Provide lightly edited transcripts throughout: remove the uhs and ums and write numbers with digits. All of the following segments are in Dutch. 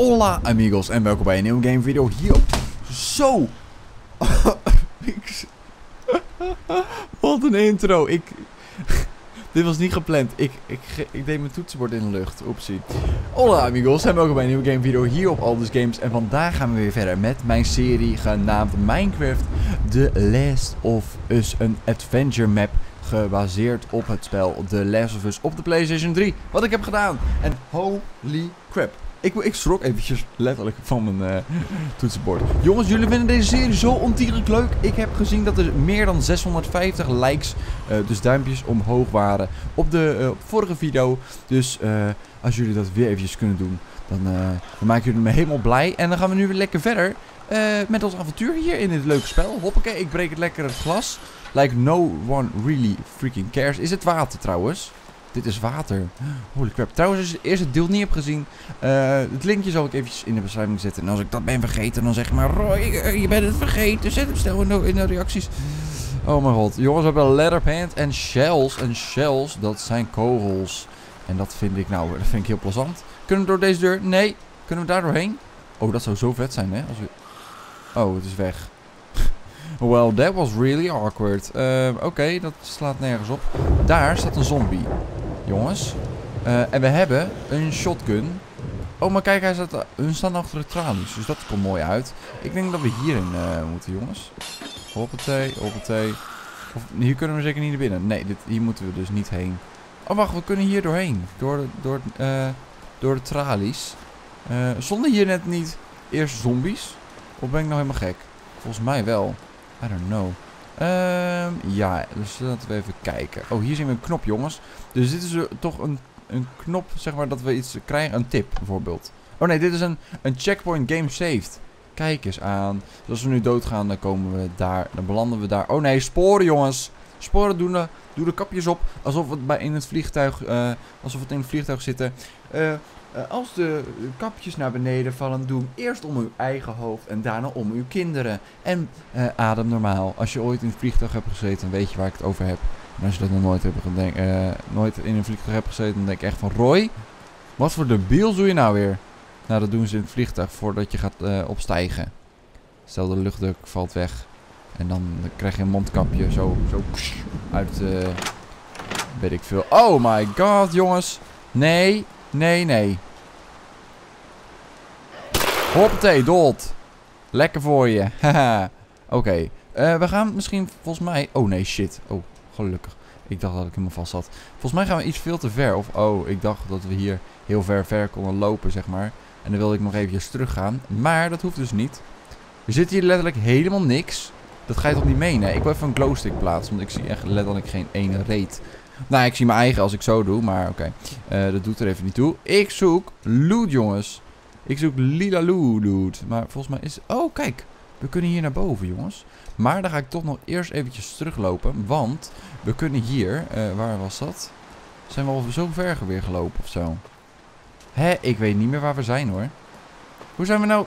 Hola amigos en welkom bij een nieuwe game video hier op... Zo! Wat een intro. Dit was niet gepland. Ik deed mijn toetsenbord in de lucht. Oepsie. Hola amigos en welkom bij een nieuwe game video hier op Aldus Games. En vandaag gaan we weer verder met mijn serie genaamd Minecraft The Last of Us. Een adventure map gebaseerd op het spel The Last of Us op de PlayStation 3. Wat ik heb gedaan. En holy crap. Ik schrok eventjes letterlijk van mijn toetsenbord. Jongens, jullie vinden deze serie zo ontiegelijk leuk. Ik heb gezien dat er meer dan 650 likes, dus duimpjes omhoog waren op de vorige video. Dus als jullie dat weer eventjes kunnen doen, dan maken jullie me helemaal blij. En dan gaan we nu weer lekker verder met ons avontuur hier in dit leuke spel. Hoppakee, ik breek het lekker het glas. Like no one really freaking cares. Is het water trouwens? Dit is water. Holy crap. Trouwens, als je het eerste deel niet hebt gezien, het linkje zal ik eventjes in de beschrijving zetten. En als ik dat ben vergeten, dan zeg maar, Roy, je bent het vergeten. Zet hem snel in de reacties. Oh mijn god. Jongens, we hebben leatherpant en shells. En shells, dat zijn kogels. En dat vind ik heel plezant. Kunnen we door deze deur? Nee. Kunnen we daar doorheen? Oh, dat zou zo vet zijn, hè? Als we... Oh, het is weg. Well, that was really awkward. Oké, dat slaat nergens op. Daar staat een zombie. Jongens. En we hebben een shotgun. Oh, maar kijk, hun staan achter de tralies. Dus dat komt mooi uit. Ik denk dat we hierin moeten, jongens. Hoppatee, hoppatee. Of, hier kunnen we zeker niet naar binnen. Nee, hier moeten we dus niet heen. Oh, wacht, we kunnen hier doorheen. Door de tralies. Stonden hier net niet eerst zombies? Of ben ik nou helemaal gek? Volgens mij wel. I don't know. Ja, dus laten we even kijken. Oh, hier zien we een knop, jongens. Dus dit is toch een knop, zeg maar, dat we iets krijgen. Een tip, bijvoorbeeld. Oh nee, dit is een checkpoint game saved. Kijk eens aan. Dus als we nu doodgaan, dan komen we daar. Dan belanden we daar. Oh nee, sporen, jongens. Sporen doen de kapjes op. Alsof het in het vliegtuig zitten. Als de kapjes naar beneden vallen, doe hem eerst om uw eigen hoofd en daarna om uw kinderen. En adem normaal. Als je ooit in het vliegtuig hebt gezeten, weet je waar ik het over heb. En als je dat nog nooit in een vliegtuig hebt gezeten, dan denk ik echt van, Roy, wat voor debiel doe je nou weer? Nou, dat doen ze in het vliegtuig voordat je gaat opstijgen. Stel, de luchtdruk valt weg. En dan krijg je een mondkapje zo uit, weet ik veel. Oh my god, jongens. Nee. Nee. Hoppatee, dood. Lekker voor je. Haha. Oké. We gaan misschien volgens mij... Oh nee, shit. Oh, gelukkig. Ik dacht dat ik hem vast had. Volgens mij gaan we iets veel te ver. Of, oh, ik dacht dat we hier heel ver konden lopen, zeg maar. En dan wilde ik nog eventjes teruggaan. Maar dat hoeft dus niet. Er zit hier letterlijk helemaal niks. Dat ga je toch niet meenemen? Ik wil even een glowstick plaatsen, want ik zie echt letterlijk geen ene reet. Nou, ik zie mijn eigen als ik zo doe, maar oké. Dat doet er even niet toe. Ik zoek loot, jongens. Ik zoek lila loot. Maar volgens mij is... Oh, kijk. We kunnen hier naar boven, jongens. Maar dan ga ik toch nog eerst eventjes teruglopen. Want we kunnen hier... waar was dat? Zijn we al zo ver weer gelopen of zo? Hè? Ik weet niet meer waar we zijn, hoor. Hoe zijn we nou...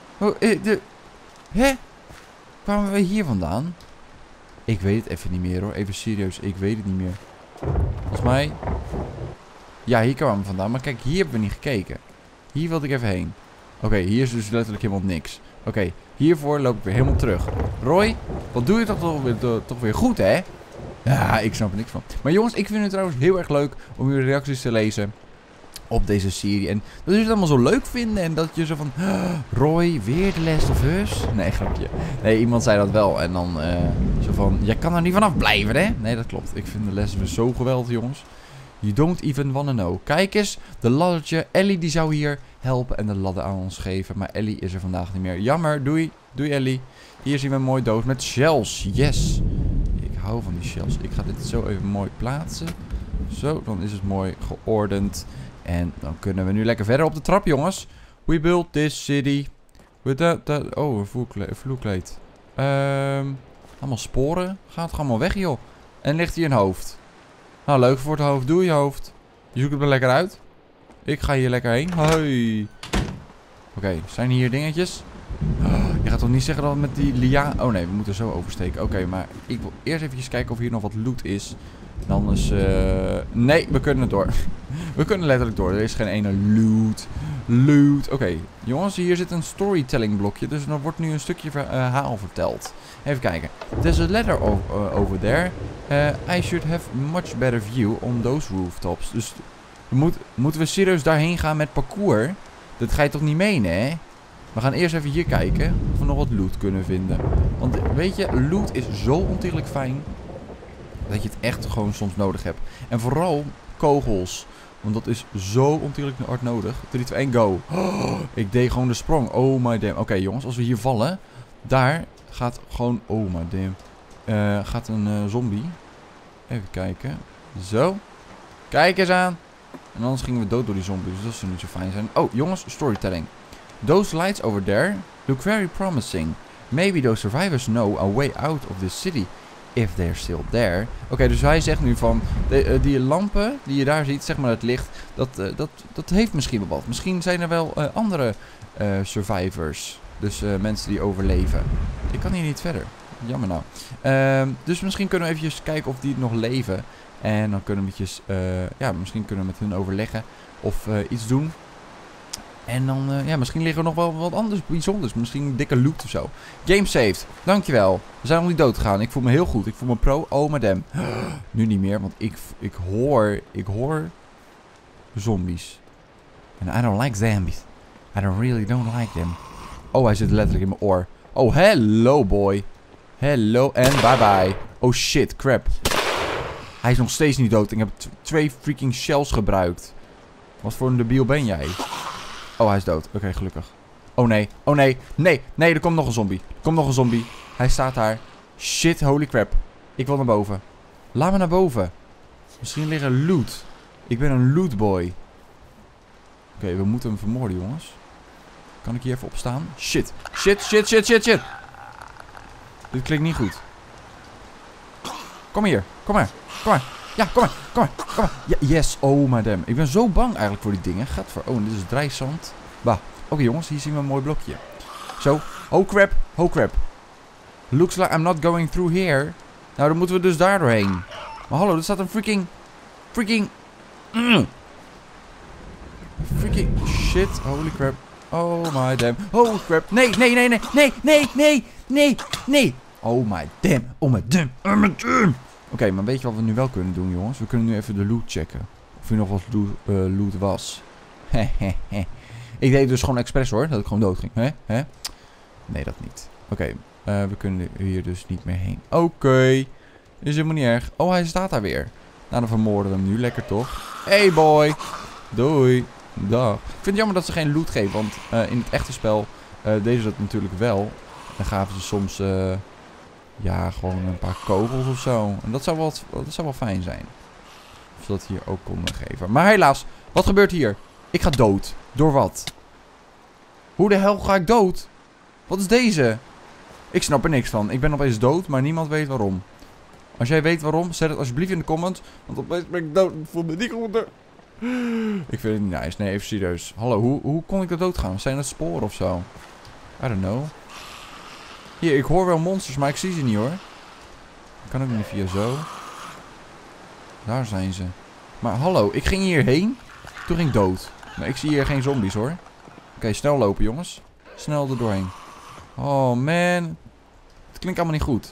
Hè? Kwamen we hier vandaan? Ik weet het even niet meer, hoor. Even serieus. Ik weet het niet meer. Volgens mij... Ja, hier kwamen we vandaan. Maar kijk, hier hebben we niet gekeken. Hier wilde ik even heen. Oké, hier is dus letterlijk helemaal niks. Oké, hiervoor loop ik weer helemaal terug. Roy, wat doe je toch weer goed, hè? Ja, ik snap er niks van. Maar jongens, ik vind het trouwens heel erg leuk om jullie reacties te lezen op deze serie. En dat jullie het allemaal zo leuk vinden. En dat je zo van... Roy, weer The Last of Us? Nee, grapje. Nee, iemand zei dat wel. En dan zo van... Jij kan er niet vanaf blijven, hè? Nee, dat klopt. Ik vind The Last of Us zo geweldig, jongens. You don't even wanna know. Kijk eens. De laddertje. Ellie die zou hier helpen en de ladder aan ons geven. Maar Ellie is er vandaag niet meer. Jammer. Doei. Doei, Ellie. Hier zien we een mooi doos met shells. Yes. Ik hou van die shells. Ik ga dit zo even mooi plaatsen. Zo, dan is het mooi geordend. En dan kunnen we nu lekker verder op de trap, jongens. We built this city. With that. Oh, een vloerkleed. Allemaal sporen. Gaat allemaal weg, joh. En ligt hier een hoofd. Nou, leuk voor het hoofd. Doe je hoofd. Je zoekt het er lekker uit. Ik ga hier lekker heen. Hoi. Oké, zijn hier dingetjes? Je gaat toch niet zeggen dat we met die liaan... Oh nee, we moeten zo oversteken. Oké, maar ik wil eerst even kijken of hier nog wat loot is. En anders... nee, we kunnen het door. We kunnen letterlijk door. Er is geen ene loot. Oké, jongens, hier zit een storytelling blokje. Dus er wordt nu een stukje verhaal verteld. Even kijken. There's a ladder over there. I should have much better view on those rooftops. Dus moeten we serieus daarheen gaan met parcours? Dat ga je toch niet menen, hè? We gaan eerst even hier kijken of we nog wat loot kunnen vinden. Want weet je, loot is zo ontiegelijk fijn dat je het echt gewoon soms nodig hebt. En vooral kogels. Want dat is zo ontiegelijk hard nodig. 3, 2, 1, go. Oh, ik deed gewoon de sprong. Oh my damn. Oké, jongens, als we hier vallen, daar gaat gewoon... Oh my damn. Gaat een zombie. Even kijken. Zo. Kijk eens aan. En anders gingen we dood door die zombies. Dus dat zou niet zo fijn zijn. Oh, jongens, storytelling. Those lights over there look very promising. Maybe those survivors know a way out of this city. If they're still there. Oké, dus hij zegt nu van... die lampen die je daar ziet, zeg maar het licht... Dat heeft misschien wel wat. Misschien zijn er wel andere survivors. Dus mensen die overleven. Ik kan hier niet verder. Jammer nou. Dus misschien kunnen we eventjes kijken of die nog leven. En dan kunnen we eventjes... ja, misschien kunnen we met hun overleggen. Of iets doen. En dan, ja, misschien liggen er nog wel wat anders bijzonders. Misschien een dikke loot of zo. Game saved. Dankjewel. We zijn nog niet dood gegaan. Ik voel me heel goed. Ik voel me pro. Oh, madame. Nu niet meer, want ik hoor zombies. And I don't like zombies. I really don't like them. Oh, hij zit letterlijk in mijn oor. Oh, hello boy. Hello en bye bye. Oh shit, crap. Hij is nog steeds niet dood. Ik heb 2 freaking shells gebruikt. Wat voor een debiel ben jij? Oh, hij is dood. Oké, gelukkig. Oh nee. Oh nee. Nee. Nee, er komt nog een zombie. Er komt nog een zombie. Hij staat daar. Shit, holy crap. Ik wil naar boven. Laat me naar boven. Misschien liggen loot. Ik ben een lootboy. Oké, we moeten hem vermoorden, jongens. Kan ik hier even opstaan? Shit. Shit, shit, shit, shit, shit. Dit klinkt niet goed. Kom hier. Kom maar. Kom maar. Ja, kom maar. Kom maar. Kom maar. Ja, yes. Oh, madame. Ik ben zo bang eigenlijk voor die dingen. Gadver. Oh, en dit is drijfzand. Bah. Oké, jongens. Hier zien we een mooi blokje. Zo. Oh, crap. Oh, crap. Looks like I'm not going through here. Nou, dan moeten we dus daar doorheen. Maar hallo, er staat een freaking... Freaking shit. Holy crap. Oh my damn. Oh crap. Nee, nee, nee, nee. Nee, nee, nee. Nee, nee. Oh my damn. Oh my damn. Oh my damn. Oké, maar weet je wat we nu wel kunnen doen, jongens? We kunnen nu even de loot checken. Of er nog wat loot was. Ik deed dus gewoon expres hoor. Dat ik gewoon dood ging. Hè? Nee, dat niet. Oké. We kunnen hier dus niet meer heen. Oké. Is helemaal niet erg. Oh, hij staat daar weer. Nou, dan vermoorden we hem nu. Lekker toch? Hey boy. Doei. Dag. Ik vind het jammer dat ze geen loot geven. Want in het echte spel deden ze dat natuurlijk wel. Dan gaven ze soms... ja, gewoon een paar kogels of zo. En dat zou wel fijn zijn. Of ze dat hier ook konden geven. Maar helaas. Wat gebeurt hier? Ik ga dood. Door wat? Hoe de hel ga ik dood? Wat is deze? Ik snap er niks van. Ik ben opeens dood, maar niemand weet waarom. Als jij weet waarom, zet het alsjeblieft in de comments. Want opeens ben ik dood. Ik voel me niet goed. Ik vind het niet nice. Nee, even serieus. Hallo, hoe kon ik er dood gaan? Zijn dat sporen of zo? I don't know. Hier, ik hoor wel monsters, maar ik zie ze niet hoor. Kan ook niet via zo. Daar zijn ze. Maar hallo, ik ging hierheen. Toen ging ik dood. Maar ik zie hier geen zombies hoor. Oké, snel lopen jongens. Snel er doorheen. Oh man. Het klinkt allemaal niet goed.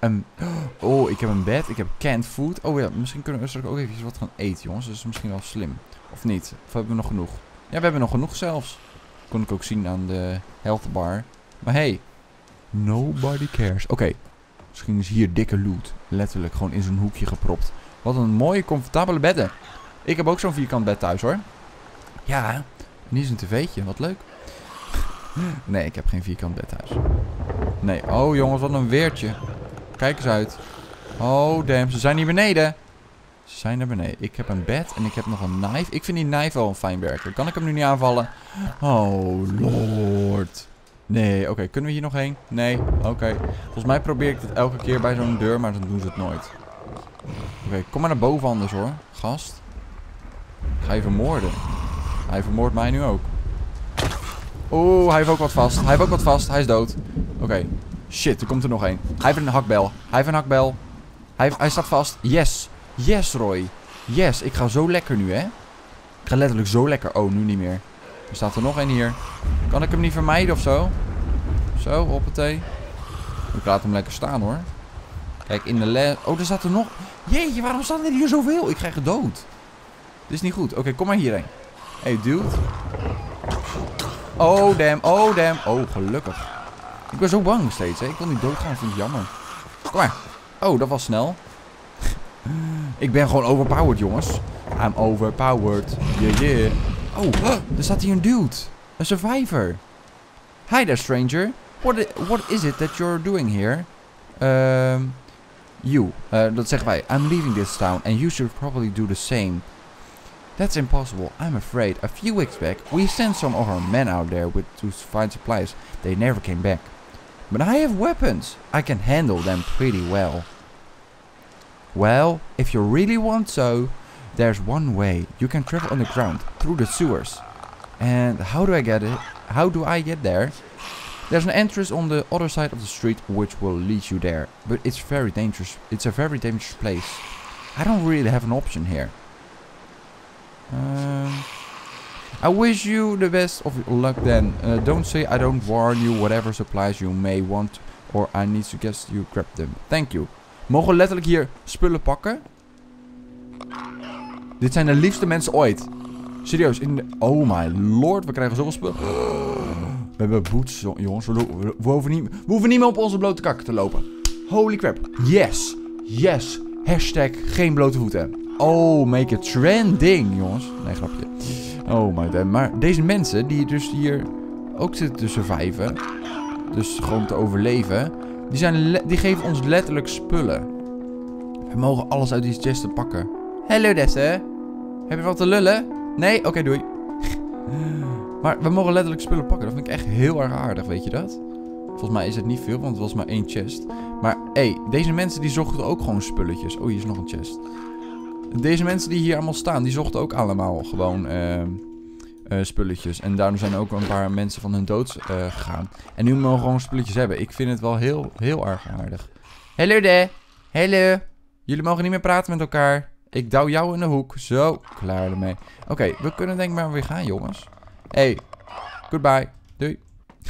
Oh, ik heb een bed. Ik heb canned food. Oh ja, misschien kunnen we straks ook even wat gaan eten jongens. Dat is misschien wel slim. Of niet? Of hebben we nog genoeg? Ja, we hebben nog genoeg zelfs. Kon ik ook zien aan de health bar. Maar hey. Nobody cares. Oké. Misschien is hier dikke loot. Letterlijk gewoon in zo'n hoekje gepropt. Wat een mooie, comfortabele bedden. Ik heb ook zo'n vierkant bed thuis hoor. Ja, en hier is een tv'tje. Wat leuk. Nee, ik heb geen vierkant bed thuis. Nee. Oh jongens, wat een weertje. Kijk eens uit. Oh damn, ze zijn hier beneden. Ze zijn er beneden. Ik heb een bed en ik heb nog een knife. Ik vind die knife wel een fijn werker. Kan ik hem nu niet aanvallen? Oh lord. Nee, oké. Kunnen we hier nog heen? Nee, oké. Volgens mij probeer ik het elke keer bij zo'n deur, maar dan doen ze het nooit. Oké, kom maar naar boven anders hoor. Gast. Ga je vermoorden. Hij vermoordt mij nu ook. Oeh, hij heeft ook wat vast. Hij heeft ook wat vast. Hij is dood. Oké. Shit, er komt er nog één. Hij heeft een hakbel. Hij heeft een hakbel. Hij staat vast. Yes. Yes, Roy. Yes, ik ga zo lekker nu, hè. Ik ga letterlijk zo lekker. Oh, nu niet meer. Er staat er nog één hier. Kan ik hem niet vermijden of zo? Zo, hoppatee. Ik laat hem lekker staan, hoor. Kijk, in de oh, er staat er nog... Jeetje, waarom staan er hier zoveel? Ik krijg het dood. Dit is niet goed. Oké, kom maar hierheen. Hey, dude. Oh, damn. Oh, damn. Oh, gelukkig. Ik ben zo bang steeds, hè. Ik wil niet doodgaan. Dat vind ik jammer. Kom maar. Oh, dat was snel. Ik ben gewoon overpowered, jongens. I'm overpowered. Yeah, yeah. Oh, er staat hier een dude. Een survivor. Hi there, stranger. What is it that you're doing here? Dat zeggen wij. I'm leaving this town and you should probably do the same. That's impossible. I'm afraid. A few weeks back, we sent some of our men out there to find supplies. They never came back. But I have weapons. I can handle them pretty well. Well, if you really want so, there's one way. You can travel underground through the sewers. And how do I get it? How do I get there? There's an entrance on the other side of the street which will lead you there. But it's very dangerous. It's a very dangerous place. I don't really have an option here. I wish you the best of luck then. Don't say I don't warn you. Whatever supplies you may want or I need to guess you grab them. Thank you. Mogen we letterlijk hier spullen pakken? Dit zijn de liefste mensen ooit. Serieus. Oh my lord. We krijgen zoveel spullen. We hebben boots, jongens. We hoeven niet meer op onze blote kakken te lopen. Holy crap. Yes. Yes. Hashtag geen blote voeten. Oh, make it trending, jongens. Nee, grapje. Oh my god. Maar deze mensen die dus hier ook zitten te surviven. Dus gewoon te overleven. Die geven ons letterlijk spullen. We mogen alles uit die chesten pakken. Hallo Desse. Heb je wat te lullen? Nee? Oké, doei. Maar we mogen letterlijk spullen pakken. Dat vind ik echt heel erg aardig, weet je dat? Volgens mij is het niet veel, want het was maar 1 chest. Maar, hé, deze mensen die zochten ook gewoon spulletjes. Oh, hier is nog een chest. Deze mensen die hier allemaal staan, die zochten ook allemaal gewoon spulletjes. En daarom zijn ook een paar mensen van hun dood gegaan. En nu mogen we gewoon spulletjes hebben. Ik vind het wel heel erg aardig. Hallo daar. Hallo. Jullie mogen niet meer praten met elkaar. Ik douw jou in de hoek. Zo, klaar ermee. Oké, we kunnen denk ik maar weer gaan, jongens. Hey, goodbye. Doei.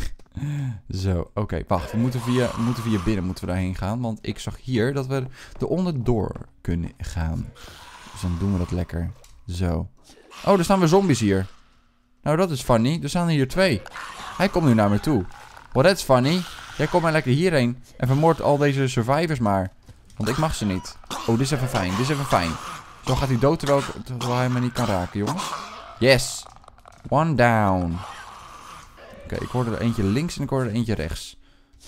Zo, oké, wacht. We moeten via binnen moeten we daarheen gaan. Want ik zag hier dat we er onderdoor kunnen gaan. Dus dan doen we dat lekker. Zo. Oh, er staan weer zombies hier. Nou, dat is funny. Er staan hier 2. Hij komt nu naar me toe. Well, that's funny. Jij komt maar lekker hierheen. En vermoord al deze survivors maar. Want ik mag ze niet. Oh, dit is even fijn. Dit is even fijn. Zo gaat hij dood terwijl hij me niet kan raken, jongens. Yes. One down. Oké, ik hoorde er eentje links en ik hoorde er eentje rechts.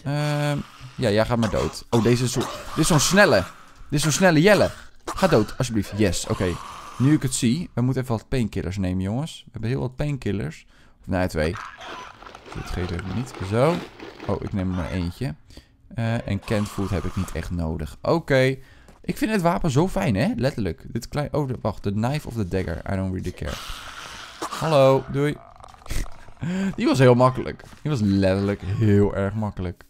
Ja, jij gaat maar dood. Oh, dit is zo'n snelle. Dit is zo'n snelle Jelle. Ga dood, alsjeblieft. Yes, oké. Nu ik het zie. We moeten even wat painkillers nemen, jongens. We hebben heel wat painkillers. Of nee, 2. Dit geeft even niet. Zo. Oh, ik neem er maar eentje. En canned food heb ik niet echt nodig. Oké. Ik vind het wapen zo fijn, hè? Letterlijk. Dit klein... Oh, wacht. De knife of the dagger. I don't really care. Hallo. Doei. Die was heel makkelijk. Die was letterlijk heel erg makkelijk.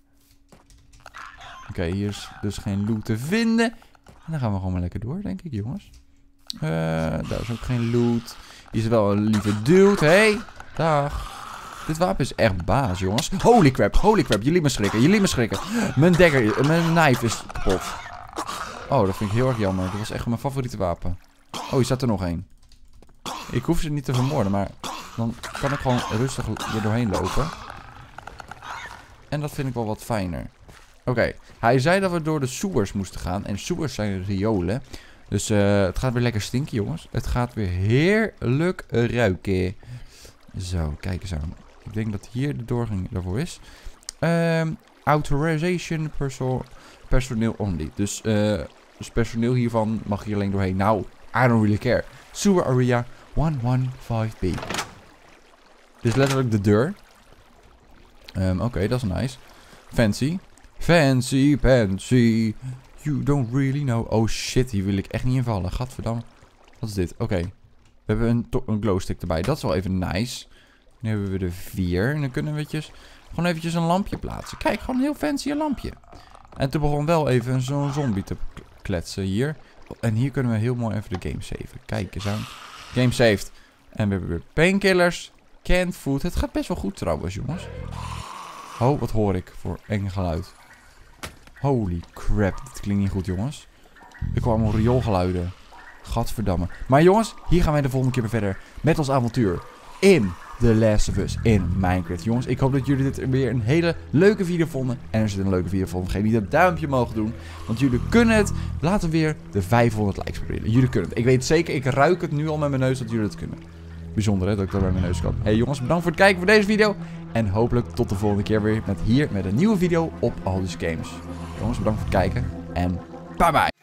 Oké, hier is dus geen loot te vinden. En dan gaan we gewoon maar lekker door, denk ik, jongens. Daar is ook geen loot. Hier is wel een lieve dude. Hey, dag. Dit wapen is echt baas, jongens. Holy crap, holy crap. Jullie me schrikken, jullie me schrikken. Mijn dagger, mijn knife is kapot. Oh, dat vind ik heel erg jammer. Dat was echt mijn favoriete wapen. Oh, hier staat er nog één. Ik hoef ze niet te vermoorden, maar dan kan ik gewoon rustig er doorheen lopen. En dat vind ik wel wat fijner. Oké, hij zei dat we door de sewers moesten gaan. En sewers zijn riolen. Dus het gaat weer lekker stinken, jongens. Het gaat weer heerlijk ruiken. Zo, kijk eens aan. Ik denk dat hier de doorgang daarvoor is. Authorization personeel only. Dus personeel hiervan mag hier alleen doorheen. Nou, I don't really care. Sewer area 115B. Dit is letterlijk de deur. Oké, dat is nice. Fancy. Fancy, fancy. You don't really know. Oh shit, hier wil ik echt niet invallen. Gadverdamme. Wat is dit? Oké. We hebben een glowstick erbij. Dat is wel even nice. Nu hebben we er 4. En dan kunnen we gewoon eventjes een lampje plaatsen. Kijk, gewoon een heel fancy lampje. En toen begon wel even zo'n zombie te kletsen hier. En hier kunnen we heel mooi even de game saven. Kijk eens aan. Game saved. En we hebben weer painkillers. Canned food. Het gaat best wel goed trouwens, jongens. Oh, wat hoor ik voor eng geluid. Holy crap. Dit klinkt niet goed, jongens. Ik hoor allemaal rioolgeluiden. Gadverdamme. Maar jongens, hier gaan wij de volgende keer weer verder met ons avontuur in The Last of Us in Minecraft. Jongens, ik hoop dat jullie dit weer een hele leuke video vonden. En als je dit een leuke video vond, vergeet niet dat duimpje mogen doen. Want jullie kunnen het. Laten we weer de 500 likes proberen. Jullie kunnen het. Ik weet het zeker, ik ruik het nu al met mijn neus dat jullie het kunnen. Bijzonder hè, dat ik dat bij mijn neus kan. Hey jongens, bedankt voor het kijken voor deze video. En hopelijk tot de volgende keer weer met een nieuwe video op Aldus Games. Jongens, bedankt voor het kijken. En bye bye.